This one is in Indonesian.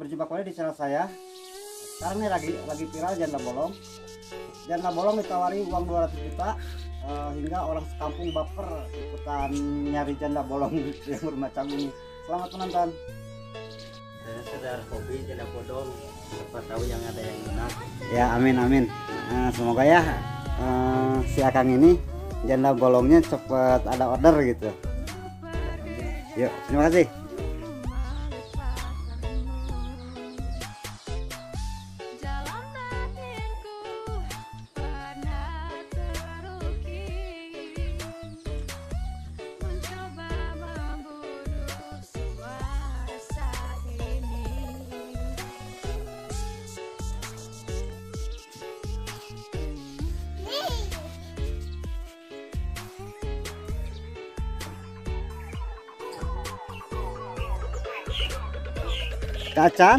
berjumpa kembali di channel saya. Sekarang nih lagi viral janda bolong. Janda bolong ditawari uang 200 juta hingga orang sekampung baper ikutan nyari janda bolong yang bermacam ini. Selamat menonton. Saya sadar hobi janda bolong, siapa tahu yang ada yang minat. Ya, amin amin. Semoga ya si Akang ini janda bolongnya cepet ada order gitu. Yuk, terima kasih. Kacang